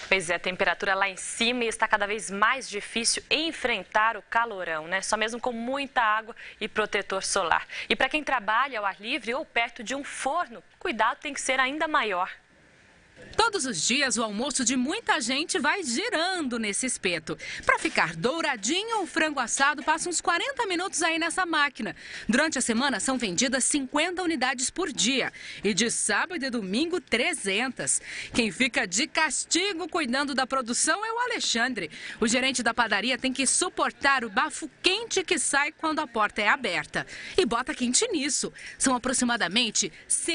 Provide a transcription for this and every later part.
Pois é, a temperatura lá em cima e está cada vez mais difícil enfrentar o calorão, né? Só mesmo com muita água e protetor solar. E para quem trabalha ao ar livre ou perto de um forno, cuidado tem que ser ainda maior. Todos os dias o almoço de muita gente vai girando nesse espeto. Para ficar douradinho, o frango assado passa uns 40 minutos aí nessa máquina. Durante a semana são vendidas 50 unidades por dia. E de sábado e domingo, 300. Quem fica de castigo cuidando da produção é o Alexandre. O gerente da padaria tem que suportar o bafo quente que sai quando a porta é aberta. E bota quente nisso. São aproximadamente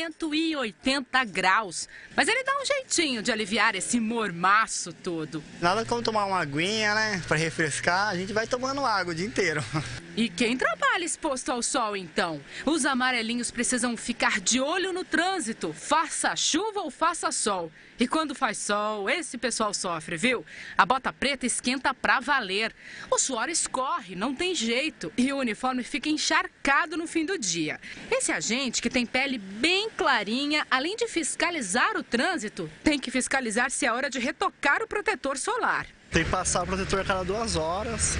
180 graus. Mas ele dá um jeitinho de aliviar esse mormaço todo. Nada como tomar uma aguinha, né? Para refrescar, a gente vai tomando água o dia inteiro. E quem trabalha exposto ao sol, então? Os amarelinhos precisam ficar de olho no trânsito, faça chuva ou faça sol. E quando faz sol, esse pessoal sofre, viu? A bota preta esquenta pra valer. O suor escorre, não tem jeito. E o uniforme fica encharcado no fim do dia. Esse agente, que tem pele bem clarinha, além de fiscalizar o trânsito, tem que fiscalizar se é hora de retocar o protetor solar. Tem que passar o protetor a cada 2 horas,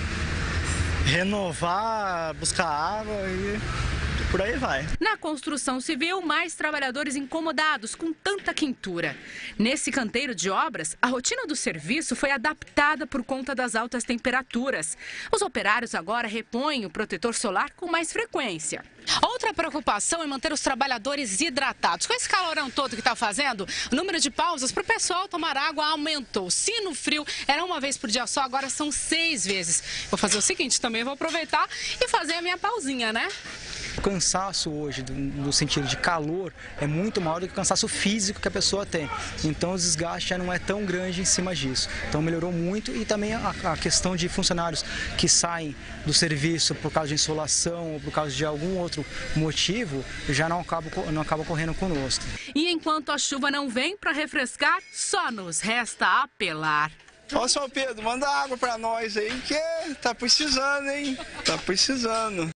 renovar, buscar água e por aí vai. Na construção civil, mais trabalhadores incomodados com tanta quentura. Nesse canteiro de obras, a rotina do serviço foi adaptada por conta das altas temperaturas. Os operários agora repõem o protetor solar com mais frequência. Outra preocupação é manter os trabalhadores hidratados. Com esse calorão todo que está fazendo, o número de pausas para o pessoal tomar água aumentou. Se no frio era uma vez por dia só, agora são 6 vezes. Vou fazer o seguinte, também vou aproveitar e fazer a minha pausinha, né? O cansaço hoje, no sentido de calor, é muito maior do que o cansaço físico que a pessoa tem. Então o desgaste já não é tão grande em cima disso. Então melhorou muito e também a questão de funcionários que saem do serviço por causa de insolação ou por causa de algum outro motivo, já não acaba ocorrendo conosco. E enquanto a chuva não vem para refrescar, só nos resta apelar. Ó, São Pedro, manda água pra nós aí, que tá precisando, hein? Tá precisando.